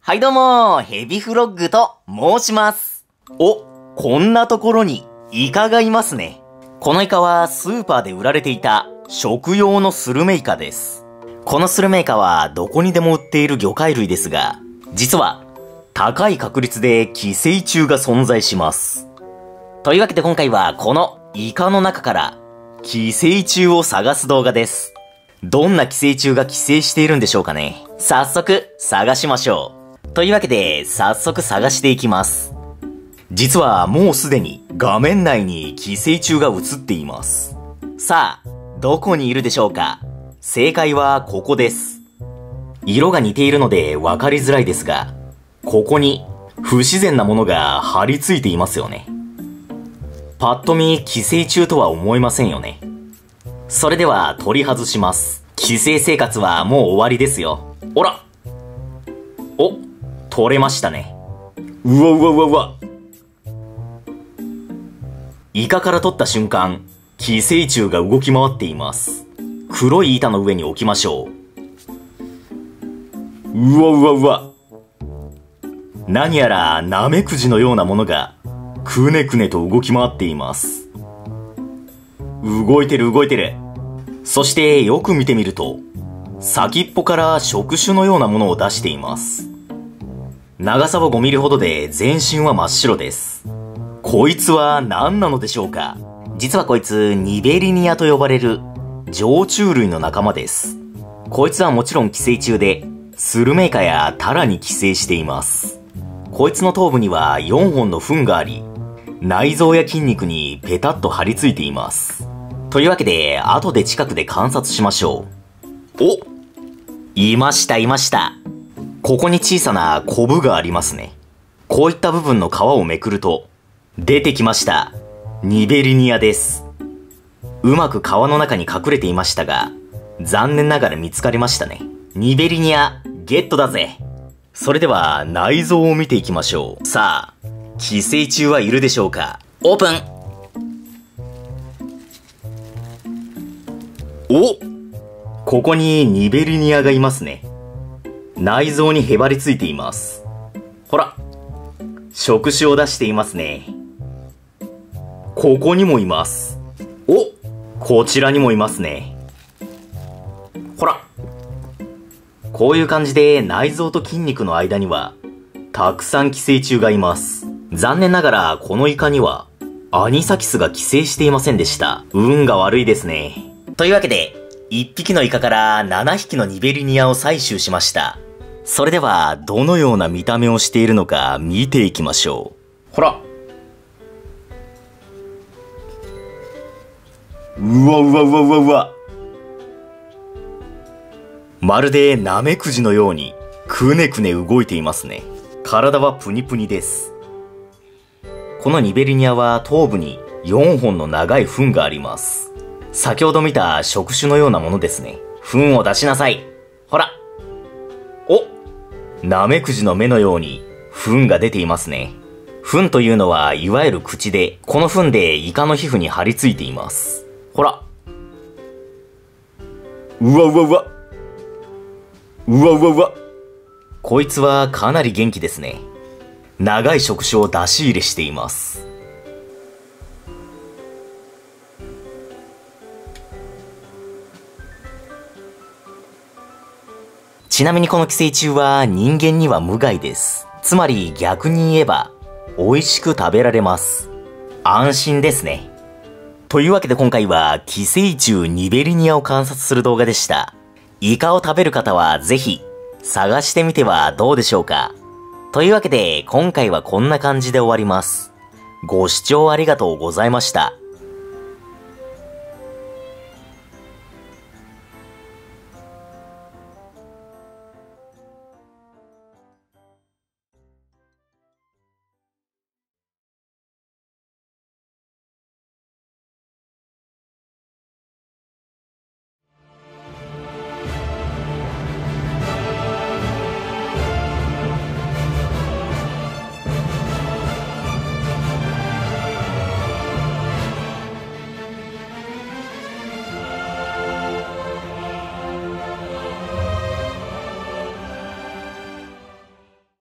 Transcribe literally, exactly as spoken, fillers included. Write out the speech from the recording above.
はいどうも、ヘビフロッグと申します。お、こんなところにイカがいますね。このイカはスーパーで売られていた食用のスルメイカです。このスルメイカはどこにでも売っている魚介類ですが、実は高い確率で寄生虫が存在します。というわけで今回はこのイカの中から寄生虫を探す動画です。どんな寄生虫が寄生しているんでしょうかね。早速探しましょう。というわけで早速探していきます。実はもうすでに画面内に寄生虫が映っています。さあ、どこにいるでしょうか。正解はここです。色が似ているので分かりづらいですが、ここに不自然なものが張り付いていますよね。パッと見寄生虫とは思えませんよね。それでは取り外します。寄生生活はもう終わりですよ。おらお、取れましたね。うわうわうわうわ。イカから取った瞬間、寄生虫が動き回っています。黒い板の上に置きましょう。うわうわうわ。何やらナメクジのようなものがくねくねと動き回っています。動いてる動いてる。そしてよく見てみると、先っぽから触手のようなものを出しています。長さはごミリほどで全身は真っ白です。こいつは何なのでしょうか。実はこいつニベリニアと呼ばれる常虫類の仲間です。こいつはもちろん寄生虫で、スルメイカやタラに寄生しています。こいつの頭部にはよんほんの糞があり、内臓や筋肉にペタッと張り付いています。というわけで、後で近くで観察しましょう。お！いましたいました。ここに小さなコブがありますね。こういった部分の皮をめくると、出てきました。ニベリニアです。うまく皮の中に隠れていましたが、残念ながら見つかりましたね。ニベリニア、ゲットだぜ。それでは内臓を見ていきましょう。さあ、寄生虫はいるでしょうか。オープン。お！ここにニベリニアがいますね。内臓にへばりついています。ほら、触手を出していますね。ここにもいます。お！こちらにもいますね。ほら。こういう感じで内臓と筋肉の間には、たくさん寄生虫がいます。残念ながらこのイカには、アニサキスが寄生していませんでした。運が悪いですね。というわけで、いっぴきのイカからななひきのニベリニアを採集しました。それでは、どのような見た目をしているのか見ていきましょう。ほら。うわうわうわうわうわ。まるでナメクジのようにくねくね動いていますね。体はプニプニです。このニベリニアは頭部によんほんの長い糞があります。先ほど見た触手のようなものですね。糞を出しなさい。ほら。お！ナメクジの目のように糞が出ていますね。糞というのはいわゆる口で、この糞でイカの皮膚に張り付いています。ほら。うわうわうわ。うわうわうわ。こいつはかなり元気ですね。長い触手を出し入れしています。ちなみにこの寄生虫は人間には無害です。つまり逆に言えば美味しく食べられます。安心ですね。というわけで今回は寄生虫ニベリニアを観察する動画でした。イカを食べる方はぜひ探してみてはどうでしょうか。というわけで今回はこんな感じで終わります。ご視聴ありがとうございました。